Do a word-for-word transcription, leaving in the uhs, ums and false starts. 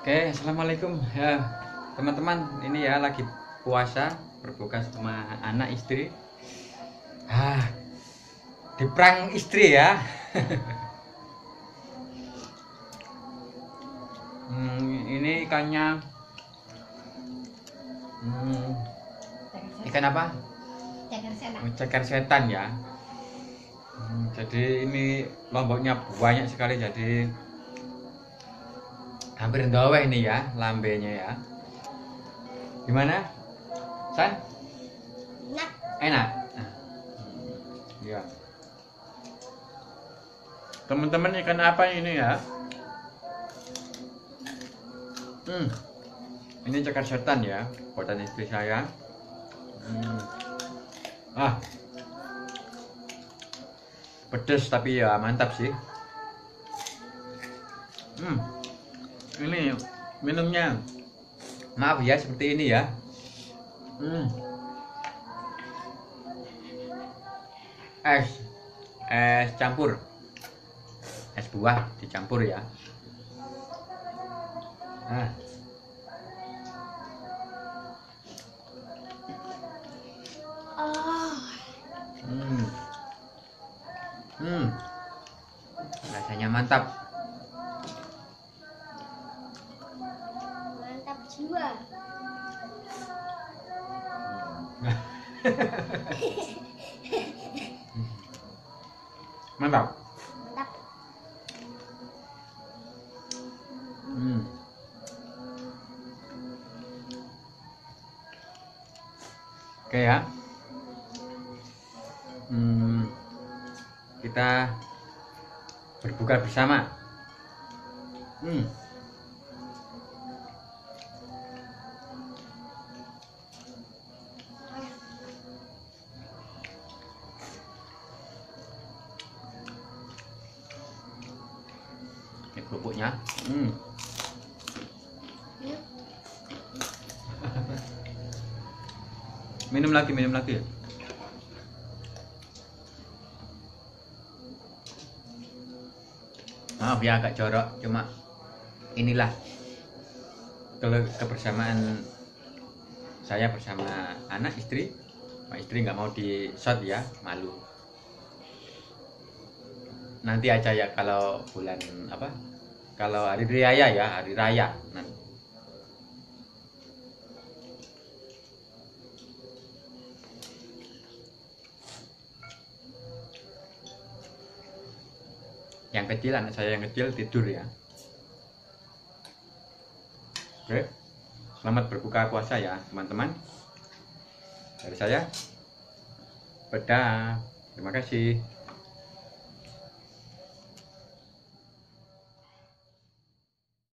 Oke, assalamualaikum ya teman-teman. Ini ya lagi puasa, berbuka sama anak istri. Ah, diperang istri ya. hmm, ini ikannya, hmm, ikan apa? Ceker setan ya. Hmm, jadi ini lomboknya banyak sekali, jadi hampir ndaweh ini ya lambenya ya. Gimana, San? Enak. Enak. Ya. Teman-teman, ikan apa ini ya? Hmm. Ini ceker setan ya, buatan istri saya. Hmm. Ah. Pedes tapi ya mantap sih. Hmm. Ini minumnya, maaf ya seperti ini ya. Hmm. Es, es campur, es buah dicampur ya. Nah. Oh. Hmm. Hmm. Rasanya mantap. Mantap jiwa. Mantap. Mantap. Hmm. Oke ya. Hmm. Kita berbuka bersama. Hmm. Ini kerupuknya. Hmm. Minum lagi, minum lagi. Maaf ya agak jorok, cuma inilah kalau kebersamaan saya bersama anak istri. Pak istri nggak mau di shot ya, malu. Nanti aja ya kalau bulan apa? Kalau hari raya ya, hari raya nanti. Yang kecil, anak saya yang kecil tidur ya. Oke, selamat berbuka puasa ya teman-teman. Dari saya, Beda. Terima kasih.